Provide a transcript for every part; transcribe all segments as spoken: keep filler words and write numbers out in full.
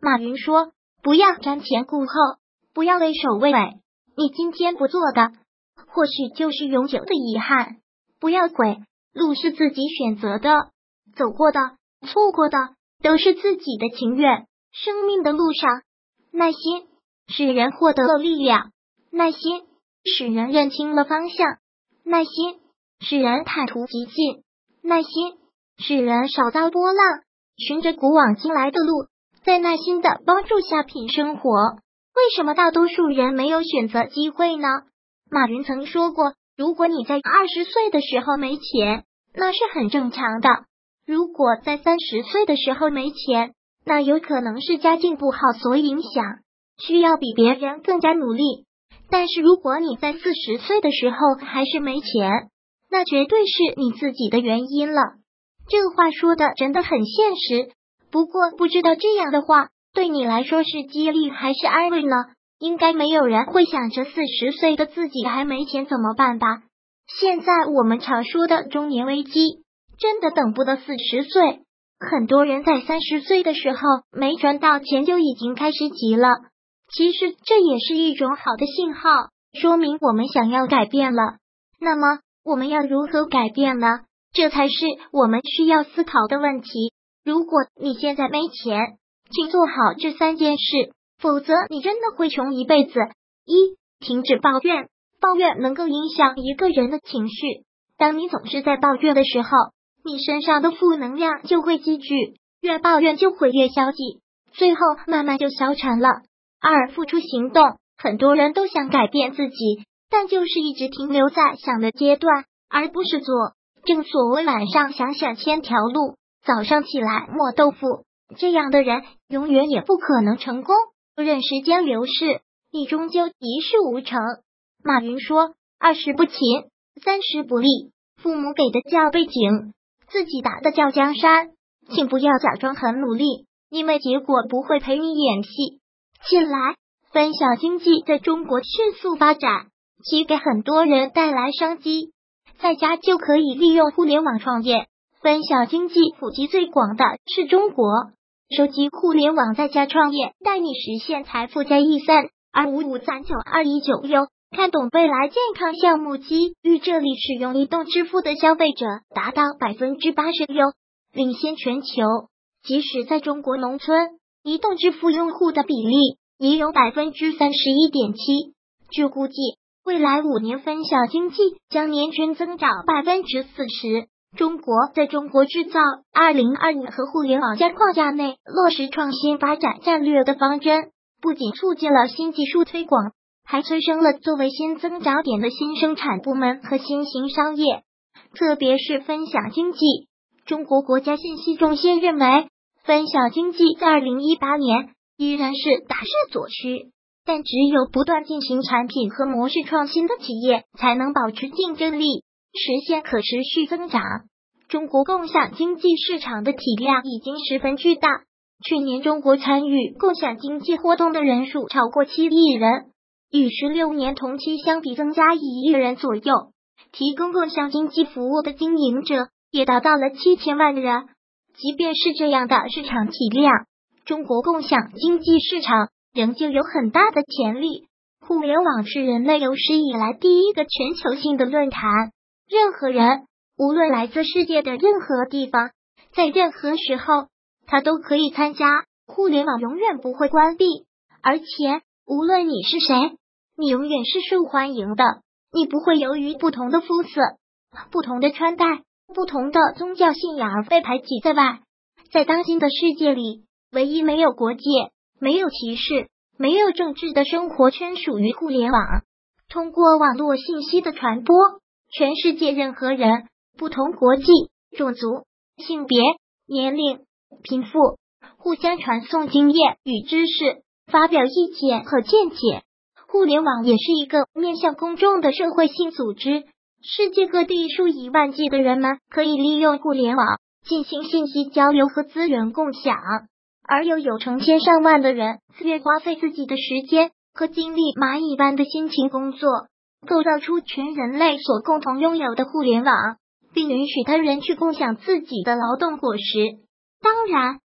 马云说，不要瞻前顾后，不要畏首畏尾，你今天不做的，或许就是永久的遗憾。不要悔，路是自己选择的，走过的、错过的，都是自己的情愿。生命的路上，耐心使人获得了力量，耐心使人认清了方向，耐心使人坦途极进，耐心使人少遭波浪。循着古往今来的路，在耐心的帮助下品生活。为什么大多数人没有选择机会呢？马云曾说过，如果你在二十岁的时候没钱，那是很正常的；如果在三十岁的时候没钱，那有可能是家境不好所影响，需要比别人更加努力。但是如果你在四十岁的时候还是没钱，那绝对是你自己的原因了。这个话说的真的很现实，不过不知道这样的话对你来说是激励还是安慰呢？应该没有人会想着四十岁的自己还没钱怎么办吧？现在我们常说的中年危机，真的等不得四十岁。很多人在三十岁的时候没赚到钱就已经开始急了，其实这也是一种好的信号，说明我们想要改变了。那么我们要如何改变呢？这才是我们需要思考的问题。如果你现在没钱，请做好这三件事，否则你真的会穷一辈子。一、停止抱怨。抱怨能够影响一个人的情绪，当你总是在抱怨的时候，你身上的负能量就会积聚，越抱怨就会越消极，最后慢慢就消沉了。二、付出行动。很多人都想改变自己，但就是一直停留在想的阶段，而不是做。正所谓晚上想想千条路，早上起来磨豆腐，这样的人永远也不可能成功。任时间流逝，你终究一事无成。马云说，二十不勤，三十不立。父母给的叫背景，自己打的叫江山。请不要假装很努力，因为结果不会陪你演戏。近来，分享经济在中国迅速发展，其给很多人带来商机。在家就可以利用互联网创业，分享经济普及最广的是中国。手机互联网在家创业，带你实现财富加一三二五五三九二一九哟。看懂未来健康项目机遇，这里使用移动支付的消费者达到百分之八十哟，领先全球。即使在中国农村，移动支付用户的比例也有百分之三十一点七。据估计，未来五年分享经济将年均增长百分之四十。中国在中国制造二零二五和互联网加框架内落实创新发展战略的方针，不仅促进了新技术推广，还催生了作为新增长点的新生产部门和新型商业。特别是分享经济，中国国家信息中心认为，分享经济在二零一八年依然是大势所趋，但只有不断进行产品和模式创新的企业才能保持竞争力，实现可持续增长。中国共享经济市场的体量已经十分巨大，去年中国参与共享经济活动的人数超过七亿人，与十六年同期相比增加一亿人左右。提供共享经济服务的经营者也达到了七千万人。即便是这样的市场体量，中国共享经济市场仍旧有很大的潜力。互联网是人类有史以来第一个全球性的论坛，任何人无论来自世界的任何地方，在任何时候他都可以参加。互联网永远不会关闭，而且无论你是谁，你永远是受欢迎的。你不会由于不同的肤色、不同的穿戴、不同的宗教信仰而被排挤在外。在当今的世界里，唯一没有国界、没有歧视、没有政治的生活圈属于互联网。通过网络信息的传播，全世界任何人，不同国籍、种族、性别、年龄、贫富，互相传送经验与知识，发表意见和见解。互联网也是一个面向公众的社会性组织，世界各地数以万计的人们可以利用互联网进行信息交流和资源共享，而又有成千上万的人自愿花费自己的时间和精力，蚂蚁般的辛勤工作，构造出全人类所共同拥有的互联网，并允许他人去共享自己的劳动果实。当然，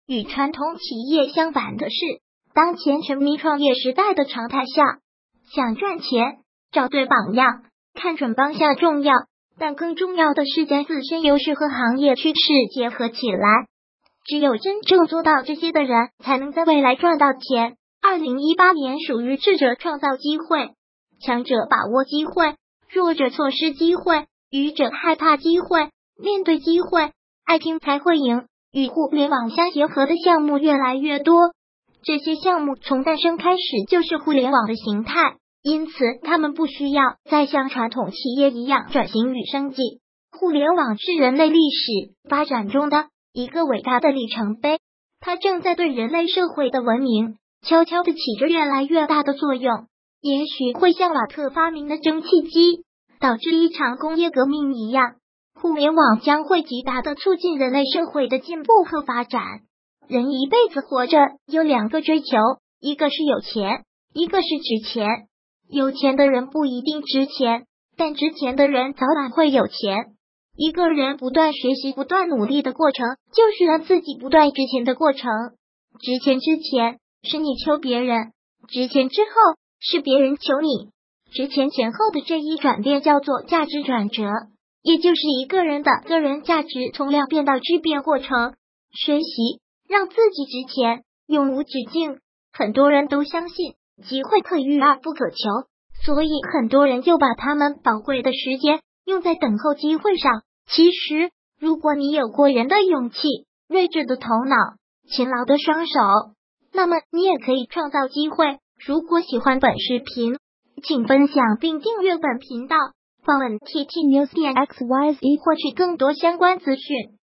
与传统企业相反的是，当前沉迷创业时代的常态下，想赚钱，找对榜样，看准方向重要，但更重要的是将自身优势和行业趋势结合起来。只有真正做到这些的人，才能在未来赚到钱。二零一八年属于智者创造机会，强者把握机会，弱者错失机会，愚者害怕机会。面对机会，爱拼才会赢。与互联网相结合的项目越来越多，这些项目从诞生开始就是互联网的形态，因此他们不需要再像传统企业一样转型与升级。互联网是人类历史发展中的一个伟大的里程碑，它正在对人类社会的文明悄悄地起着越来越大的作用，也许会像瓦特发明的蒸汽机导致一场工业革命一样，互联网将会极大地促进人类社会的进步和发展。人一辈子活着有两个追求，一个是有钱，一个是值钱。有钱的人不一定值钱，但值钱的人早晚会有钱。一个人不断学习、不断努力的过程，就是让自己不断值钱的过程。值钱之前是你求别人，值钱之后是别人求你。值钱前后的这一转变叫做价值转折，也就是一个人的个人价值从量变到质变过程。学习让自己值钱，永无止境。很多人都相信机会可遇而不可求，所以很多人就把他们宝贵的时间用在等候机会上。其实，如果你有过人的勇气、睿智的头脑、勤劳的双手，那么你也可以创造机会。如果喜欢本视频，请分享并订阅本频道，访问 T T News 点 X Y Z 获取更多相关资讯。